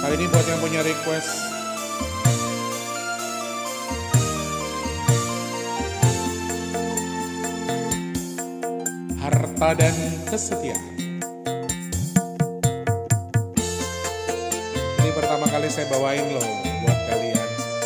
Kali ini buat yang punya request. Harta dan kesetiaan. Ini pertama kali saya bawain loh buat kalian.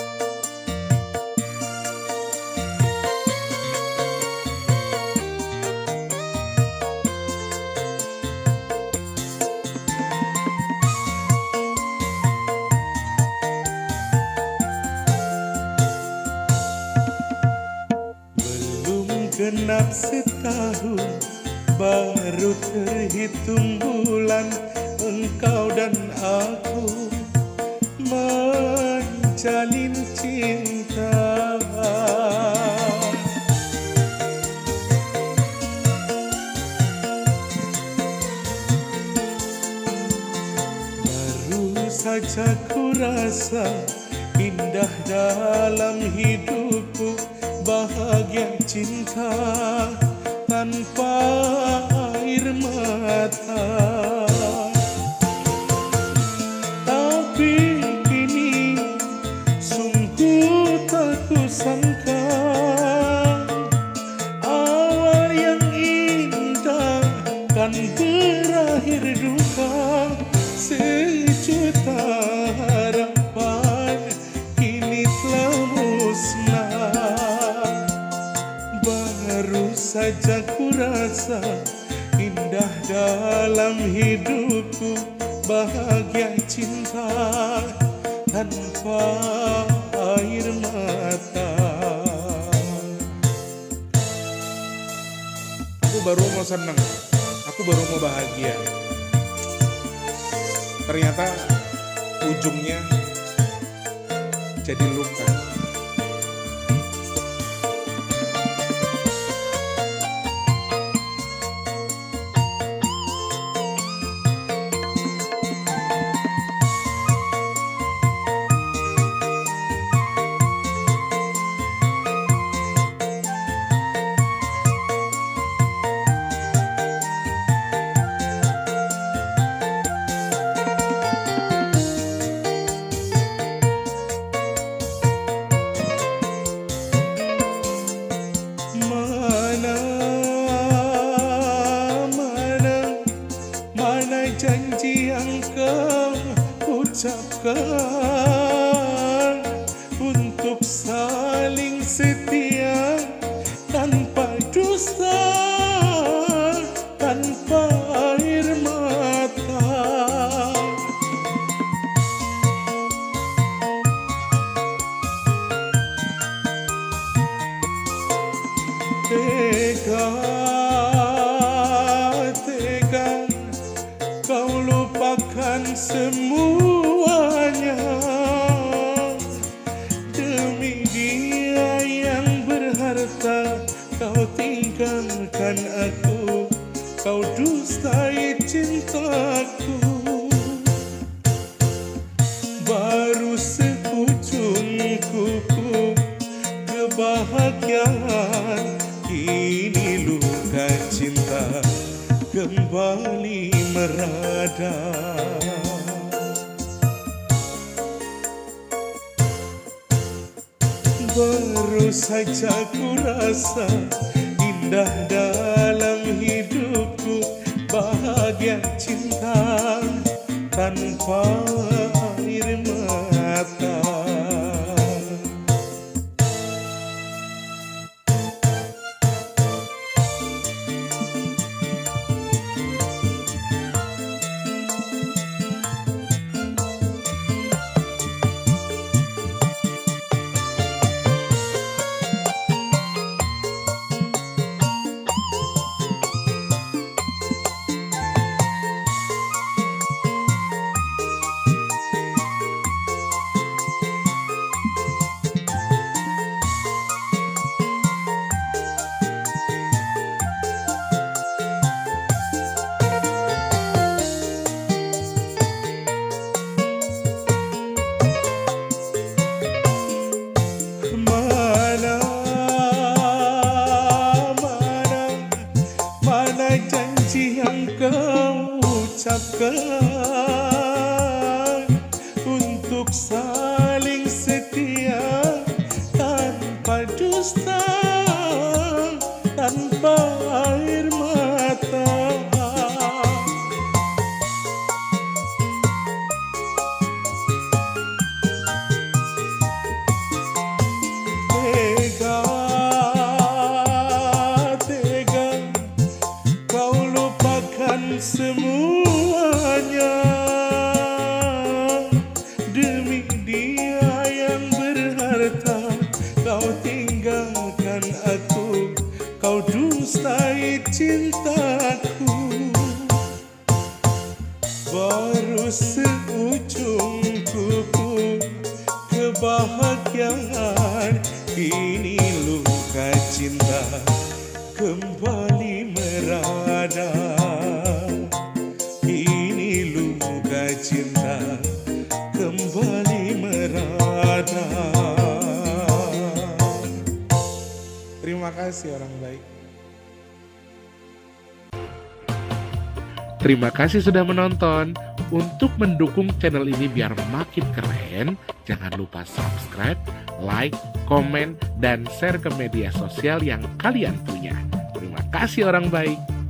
Genap setahun, baru terhitung bulan engkau dan aku menjalin cinta. Baru saja ku rasa indah dalam hidupku, bahagia cinta tanpa air mata. Tapi kini sungguh tak kusangka, awal yang indah kan berakhir duka. Sejuta harapan kini telah musnah. Baru saja ku rasa indah dalam hidupku, bahagia cinta tanpa air mata. Aku baru mau seneng, aku baru mau bahagia. Ternyata ujungnya jadi luka. Mana janji yang kau ucapkan untuk saling setia tanpa dusta, tanpa air mata. Tega kau lupakan semuanya demi dia yang berharta. Kau tinggalkan aku, kau dustai cintaku. Baru seujung kuku kebahagiaan, kini luka cinta kembali merada. Baru saja ku rasa indah dalam hidupku, bahagia cinta tanpa air mata. ucapkan saling setia tanpa dusta, tanpa air mata. Tega, tega kau lupakan semuanya demi dia yang berharta. Kau tinggalkan aku, kau dustai cintaku. Baru seujung kuku kebahagiaan, kini luka cinta kembali merada. Kini luka cinta kembali merada. Terima kasih orang baik. Terima kasih sudah menonton. Untuk mendukung channel ini biar makin keren, jangan lupa subscribe, like, komen, dan share ke media sosial yang kalian punya. Terima kasih orang baik.